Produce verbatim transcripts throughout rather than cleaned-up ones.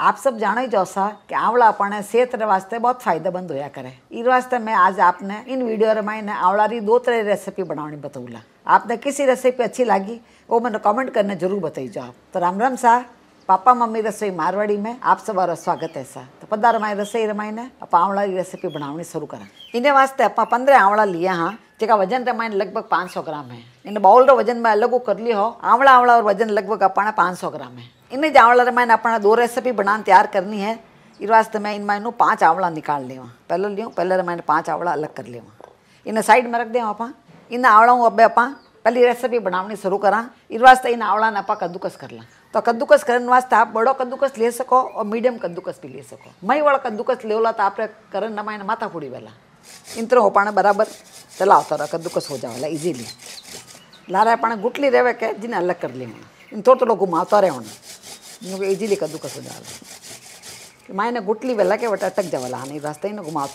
आप सब जानो ही जैसा कि आवड़ा अपने सेहत वास्ते बहुत फायदेमंद होया करे। इस वास्ते मैं आज आपने इन वीडियो में आवड़ा री दो तरह रेसिपी बनानी बताऊला। आपने किसी रेसिपी अच्छी लगी वो मैंने कमेंट करने जरूर बताइए आप। तो राम राम सा पापा मम्मी रसोई मारवाड़ी में आप सबका स्वागत है सा। तो पधार हमारी रसोई रमाईने आप आवड़ा की रेसिपी बनानी शुरू करें। इन्हें वास्ते आप पंद्रह आवड़ा लिया हाँ जेका वजन रमाईने लगभग पाँच सौ ग्राम है। इन बाउल रो वजन में अलग कर लियो आवड़ा आवड़ा और वजन लगभग अपना पाँच सौ ग्राम है। इन्हें आवड़ा रमाईने अपना दो रेसिपी बनाने तैयार करनी है। इस वास्ते मैं इन मायनू पाँच आवड़ा निकाल लिया पहले लियो पहले रमाईने पाँच आवड़ा अलग कर लिया इन्हें साइड में रख दें आप। इन आवड़ा अब आप पहली रेसिपी बनानी शुरू करा। इस वास्ते इन आवड़ा ने आप कद्दूकस कर ला। तो कद्दूकस करने वास्ते आप बड़ो कद्दूकस ले सको और मीडियम कद्दूकस भी ले सको। मई वाला कद्दूकस लेवला तो आप करन नमाईने माथा फूड़ी वेला इन तरह पाने बराबर चलावता रहा कद्दूकस हो जावेला इजीली। लारा पाने गुटली रहे के जिन्हें अलग कर ली इन थोड़ा थोड़ा घुमाता रहे क्योंकि इजीली कद्दूकस हो जाएगा। मायने गुटली वेला के वट अटक जावेला आने रास्ते ही घुमाता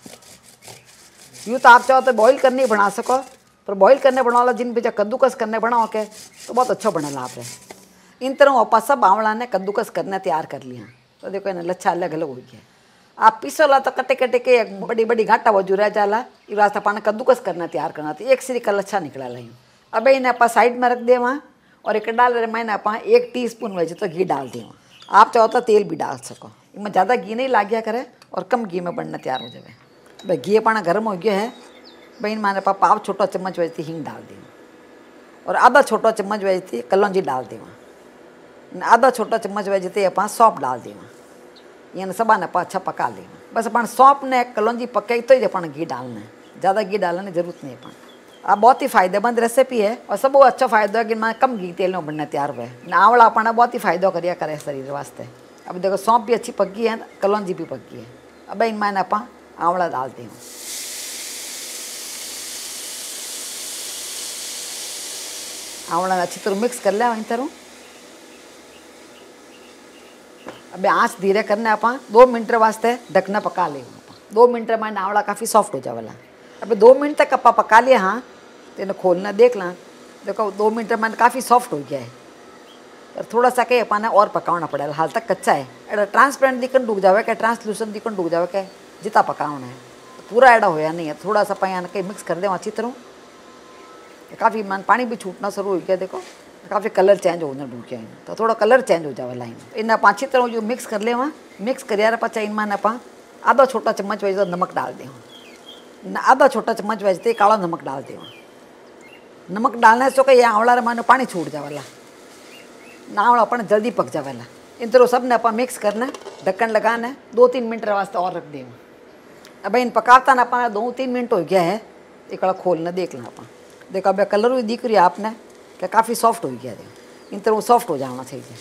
रहे। यूँ तो आप चाहो तो बॉयल करने बना सको पर बॉयल करने बनाओ जिन बीजा कद्दूकस करने बनाओ के तो बहुत अच्छा बनेला आप इन तरह आप सब आवड़ा ने कद्दूकस करने तैयार कर लिया। तो देखो इन्हें लच्छा अलग अलग हो गया। आप पीसोला तो कटे कटे के एक बड़ी बड़ी घाटा वजू रह जाला इस वास्ते पाने कद्दूकस करना तैयार करना तो एक सिरी का लच्छा निकला लाई। अब इन्हें आप साइड में रख दे वहाँ और एक डाल रहे मैंने आप एक टी स्पून वजह तो घी डाल दें। आप चाहो तो तेल भी डाल सको इनमें ज़्यादा घी नहीं लाग गया करे और कम घी में बनना तैयार हो जाए। भाई घी पाना गर्म हो गया है भाई इन माने पाप पाव छोटा चम्मच वजती हींग डाल दें और आधा छोटा चम्मच वजती कलौंजी डाल दें। आधा छोटा चम्मच वजते अपन सौंप डाल दें। यानी सबा ने अच्छा पका लें। बस अपन सौंप ने कलौंजी पकाई तो ही अपन घी डालना है ज़्यादा घी डालने की जरूरत नहीं अपन। आप बहुत ही फायदेमंद रेसिपी है और सब अच्छा फायदा है कि मैं कम घी तेल में बनना तैयार हुआ है। आवड़ा अपना बहुत ही फायदा करिया करे शरीर वास्ते। अब देखो सौंप भी अच्छी पक गई है कलौंजी भी पक गई है। अब इन मैंने अपन आवड़ा डालते हैं। आवड़ा अच्छी तरह मिक्स कर लिया इन तरह। अब आँच धीरे करने आप दो मिनट वास्ते ढकना पका ले। दो मिनट में आवड़ा काफ़ी सॉफ्ट हो जावेला। अब दो मिनट तक आप पका लिया हाँ तो इन्हें खोलना देख ला। देखो दो मिनट में काफ़ी सॉफ्ट हो गया है पर थोड़ा सा कहीं अपना और पकाना पड़ेगा हाल तक कच्चा है। एडा ट्रांसपेरेंट दिखन डूब जावे क्या ट्रांसलूसेंट दिखन डूब जावे क्या जितना पकाना है तो पूरा एडा होया नहीं है। थोड़ा सा पाया कहीं मिक्स कर दे अच्छी तरह। काफ़ी मन पानी भी छूटना शुरू हो गया देखो काफ़ी कलर चेंज होना डूब गया तो थोड़ा कलर चेंज हो जाए लाइन इन पाँच अच्छी तरह जो मिक्स कर ले वहाँ मिक्स कर पचा इन मान आप आधा छोटा चम्मच वजह नमक डाल दें। आधा छोटा चम्मच वजते काला नमक डाल दें। नमक डालने से कि आवड़ा मानो पानी छूट जावेला ना आवड़ा अपन जल्दी पक जावेला। इन तरह सब ने आप मिक्स करना ढक्कन लगाना दो तीन मिनट वास्ते और रख दें। अब इन पकाता ना अपना दो तीन मिनट हो गया है एक खोलना देख लें आप। देखो अब कलर भी दिख रही है आपने क्या काफ़ी सॉफ्ट हो गया है इन तरह वो सॉफ्ट हो जाना चाहिए।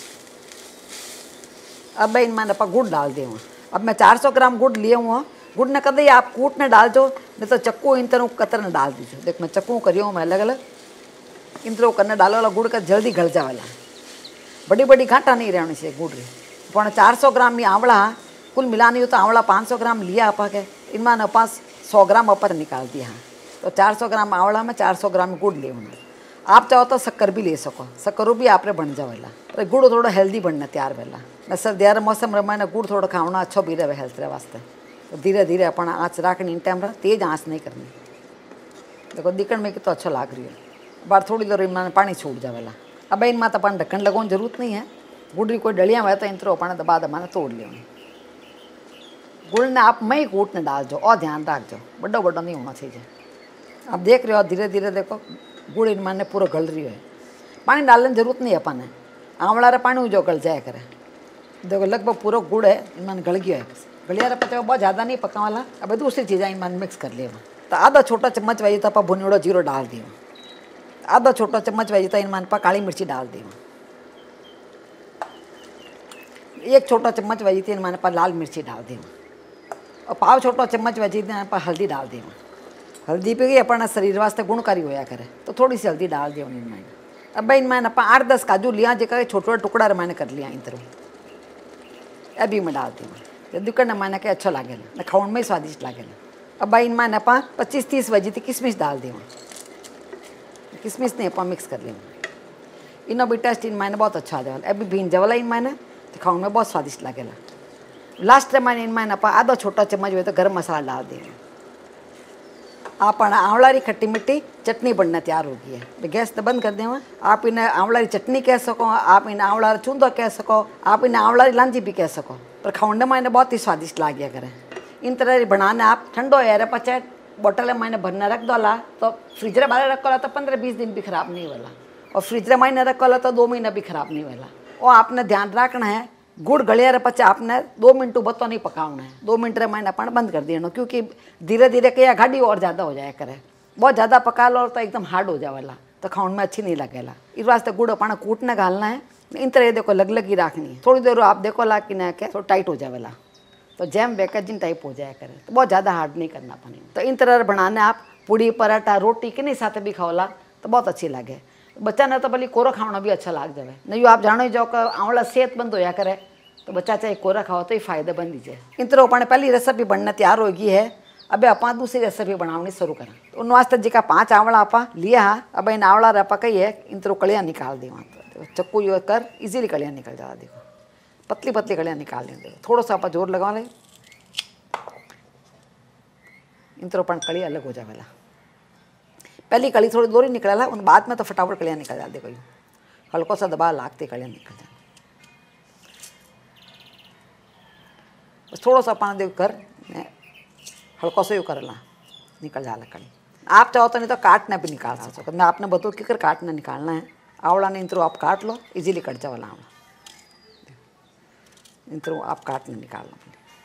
अब इन मैंने आप गुड़ डाल दें। अब मैं चार सौ ग्राम गुड़ लिए हुआ गुड़ ने कदे आप कूट ने डाल दो नहीं तो चक्कू इन तरह कतर ने डाल दीजिए। देख मैं चक्कू करियो मैं अलग अलग इन तरह करने डालो वाला गुड़ का जल्दी गल जावेला। बड़ी बड़ी घाटा नहीं रहनी चाहिए गुड़ री पर चार सौ ग्राम में आवड़ा कुल मिलानी हो तो आवड़ा पाँच सौ ग्राम लिया आप के इनमें अपन सौ ग्राम अपर निकाल दिया तो चार सौ ग्राम आवड़ा में चार सौ ग्राम गुड़ ले होना। आप चाहो तो शक्कर भी ले सको शक्करों भी आपने बन जावेला पर गुड़ थोड़ा हेल्दी बनना तैयार वेला न सर्दियार मौसम रमाने गुड़ थोड़ा खाना अच्छो भी रहे हेल्थ रे वास्ते। तो धीरे धीरे अपना आँच रखनी इन टाइम तेज आँच नहीं करनी। देखो दिखण में कितना अच्छा लाग रही है बार थोड़ी देर इन पानी छूट जावेला। अब इन तो अपन ढक्कन लगाने जरूरत नहीं है। गुड़ की कोई डलियाँ हुआ तो इन तरह अपने दबा दबा तोड़ लियो। गुड़ ने आप मई कूट ने डाल दो और ध्यान रख दो बड़ा बड़ा नहीं होना चाहिए। आप देख रहे हो धीरे धीरे देखो गुड़ इन माने पूरा गल रही है। पानी डालने की जरूरत नहीं है अपन आवड़ा रे पानी जो गल जाए करे। देखो लगभग पूरा गुड़ है इन मान गल गया है गलिया रे पचा बहुत ज़्यादा नहीं पका वाला। अब दूसरी चीज़ें इन मान मिक्स कर लिया तो आधा छोटा चम्मच वही तो आप भुनियोड़ो जीरो डाल दियो। आधा छोटा चम्मच वही तो इन मान पर काली मिर्ची डाल दियो। एक छोटा चम्मच वही थी इन मान पर लाल मिर्ची डाल दियो और पाव छोटा चम्मच वही इन पर हल्दी डाल दियो। हल्दी पे गई अपना शरीर वास्ते गुणकारी होया करे तो थोड़ी सी हल्दी डाल दियो इन मैंने। अब इन मैंने आप आठ दस काजू लिया जेकर छोटे छोटे टुकड़ा रे मैंने कर लिया इन तरह अभी मैं डाल दी दुकान ने मैंने के अच्छा लगे न खाने में स्वादिष्ट लगे। अब इन मैंने आप पच्चीस तीस बजी थी किशमिश डाल दी किशमिश ने आप मिक्स कर लिया इनो भी टेस्ट इन मैंने बहुत अच्छा आ जाए। अभी भीन जवला इन मैंने खाने में बहुत स्वादिष्ट लगेगा। लास्ट मैंने इनमें आप आधा छोटा चम्मच हुए तो गरम मसाला डाल देंगे। आप आंवला री खट्टी मिट्टी चटनी बनना तैयार हो गई है। गैस तो बंद कर दें। आप इन्हें आंवला री चटनी कह सको, आप इन्हें आंवला चूंदो कह सको, आप इन्हें आंवला री लांजी भी कह सको, पर खाने में इन्हें बहुत ही स्वादिष्ट लागे करें। इन तरह बनाने आप ठंडो यार पचे बोतल में भरना रख दोला तो फ्रिजर बाहर रखोला तो पंद्रह बीस दिन भी खराब नहीं वाला, और फ्रिजर में रखोला तो दो महीना भी खराब नहीं वाला। और आपने ध्यान रखना है गुड़ गलिया पचे आपने दो मिनट बतो नहीं पकाना है, दो मिनट रे मैंने अपन बंद कर देना, क्योंकि धीरे धीरे क्या गाड़ी और ज़्यादा हो जाए करे। बहुत ज़्यादा पका लो तो एकदम हार्ड हो जाएगा तो खाने में अच्छी नहीं लगेगा। इस वास्ते गुड़ अपन कूटने घालना है। इन तरह देखो लग लगी रखनी है। थोड़ी देर आप देखो ला कि ना क्या थोड़ा टाइट हो जाएगा तो जैम पैकेजिंग टाइप हो जाए करे, तो बहुत ज़्यादा हार्ड नहीं करना पड़े। तो इन तरह बनाने आप पूड़ी पराठा रोटी के नहीं साथ भी खाओला तो बहुत अच्छी लगे। बच्चा ने तो भले कोरा खाना भी अच्छा लग जाए। नहीं आप जानो ही जाओ कि आंवला सेहतमंद होया करे तो बच्चा चाहे कोरा खाओ तो ही फायदेमंद दीजिए। इन तरह अपने पहली रेसिपी बनना तैयार हो गई है। अब आप दूसरी रेसिपी बनानी शुरू करें। तो उन वास्ते जी का पाँच आंवला आप लिया। अब इन आंवला आप कही है इन तरह कलियाँ निकाल दी। वहाँ चक्कू यो कर इजीली कलियाँ निकल जाए। देखो पतली पतली कलियाँ निकाल लें। देखो थोड़ा सा आप जोर लगा लें। इन तरह अपन कली अलग हो जाएगा। पहली कली थोड़ी दूर ही निकला, उन बाद में तो फटाफट कलियाँ निकल जाती। कोई हल्को सा दबाव लागते कलियाँ निकल जाए। बस थोड़ा सा अपन देख कर हल्को से यू कर ला निकल जाला कली। आप चाहो तो नहीं तो काटना भी निकाल सको। मैं आपने बताऊँ कि कर काटना निकालना है। आंवला ने इन तरह आप काट लो इजीली कट जाओ आंवला। इन तरह आप काटना निकालना,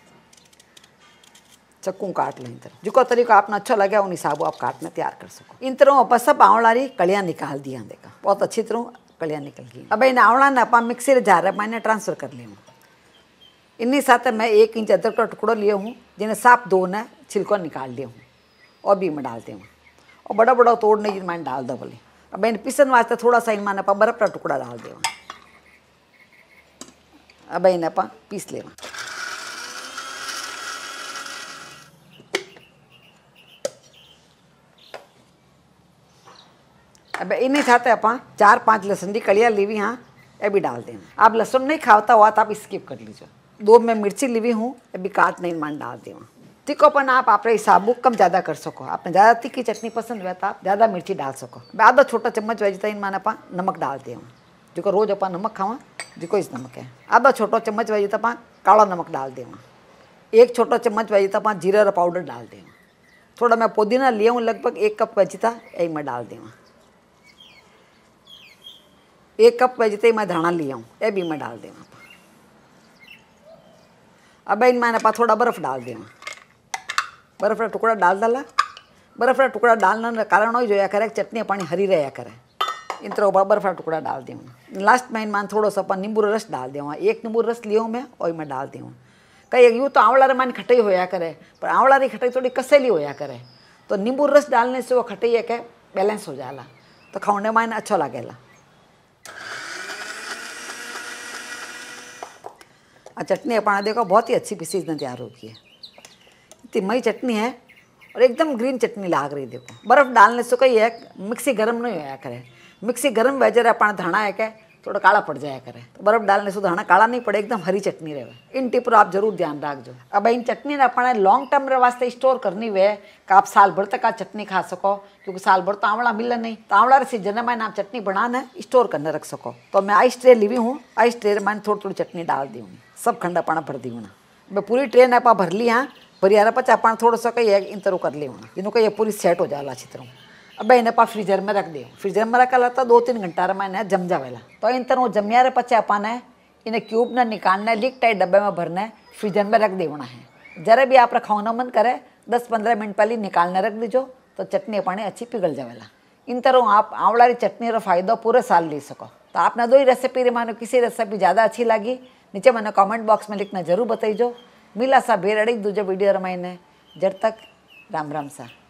चक्कू काट लें। इन तरह जो तरीका आपने अच्छा लगे उन हिसाब आप काटना तैयार कर सको। इन तरह आप सब आंवला री कलियाँ निकाल दिया। देखा बहुत अच्छी तरह कलियाँ निकल गई। अब इन आंवला ने आप मिक्सी रे जार मैंने ट्रांसफर कर लिया। इन्हीं साथ मैं एक इंच अदरक का टुकड़ा लिया हूँ जिन्हें साफ दो ने छिलको निकाल लिया हूँ और भी मैं डालते हूँ। और बड़ा बड़ा तोड़ नहीं मैंने डाल दो बोले। अब इन पीसन वास्ते थोड़ा सा इनमें आप बर्फ का टुकड़ा डाल दे। अब इन आप पीस ले। अब इन्हीं साथ आप चार पांच लहसुन की कलियाँ ली हुई हाँ ये भी डाल दें। आप लहसुन नहीं खाता हुआ तो आप स्किप कर लीजिए। दो मैं मिर्ची ली हुई हूँ ये भी काट नहीं मान डाल दें। तीखोपन आप अपने हिसाब कम ज़्यादा कर सको। आपने ज़्यादा तीखी चटनी पसंद हुआ तो आप ज़्यादा मिर्ची डाल सको। आधा छोटा चम्मच वजता इन मान आप नमक डाल दें। जो रोज़ आप नमक खावा जो इस नमक है। आधा छोटा चम्मच वजता आप काला नमक डाल दें। एक छोटा चम्मच वजता आप जीरा पाउडर डाल दें। थोड़ा मैं पुदीना लिया हूँ लगभग एक कप वजता यही मैं डाल दें। एक कप वजते मैं धाना लिया हूँ ये भी मैं डाल देना। अब इन मैंने पा थोड़ा बर्फ़ डाल देना। बर्फ़ का टुकड़ा डाल डाला। बर्फ़ का टुकड़ा डालने का कारण हो जो या करे चटनी पानी हरी रहा करे। इन तरह बर्फ़ का टुकड़ा डाल दें। लास्ट में इन मान थोड़ा सा अपन नींबू रस डाल दें। एक नींबू रस लिया हूँ मैं और मैं डाल दूँ। कई यूँ तो आंवला मान खटाई होया करे पर आंवला री खटाई थोड़ी कसेली होया करे तो नींबू रस डालने से वो खटाई है क्या बैलेंस हो जाला तो खाने में अच्छा लगेगा। चटनी अपना देखो बहुत ही अच्छी पीसी तैयार होगी है। इतनी मई चटनी है और एकदम ग्रीन चटनी लाग रही। देखो बर्फ़ डालने से कही है मिक्सी गर्म नहीं होया करे। मिक्सी गर्म वजह अपना धाना है क्या थोड़ा काला पड़ जाया करे तो बर्फ़ डालने से धाना काला नहीं पड़े एकदम हरी चटनी रहे। इन टिप पर आप जरूर ध्यान रखो। अब इन चटनी ने अपने लॉन्ग टर्म रे वास्ते स्टोर करनी हुए कि आप साल भर तक आ चटनी खा सको, क्योंकि साल भर तो आंवला मिले नहीं तो आंवला सीजन में आप चटनी बनाना स्टोर करने रख सको। तो मैं आइस ट्रे ली हूँ। आइस ट्रे मैंने थोड़ी थोड़ी चटनी डाल दी हूँ। सब खंडा पाना भर दी हूँ। मैं पूरी ट्रेन आप भर ली हाँ भरी यार पचा पाना थोड़ा सा कही है इन तरह कर ली हूँ। इन्हों का ये पूरी सेट हो जाला अच्छी तरह। अब इन्हें पा फ्रीजर में रख दे। फ्रीजर में रखा लगता दो तीन घंटा रे मैंने जम जावेला तो इन तरह जमिया रे पचे पाना है इन्हें क्यूब ने निकालना है लिक टाइट डब्बे में भरना है फ्रीजर में रख देना है। जरा भी आप खाना मन करे दस पंद्रह मिनट पहले निकालने रख दीजो तो चटनी पानी अच्छी पिघल जावेला। इन तरह आप आंवला री चटनी रो फायदा पूरे साल ले सको। तो आपने दो ही रेसिपी रे मानो किसी रेसिपी ज़्यादा अच्छी लगी नीचे मैंने कमेंट बॉक्स में लिखना जरूर बताइजो। मिला सा बेर अड़ी दूजे वीडियो रमाइने जब तक राम राम सा।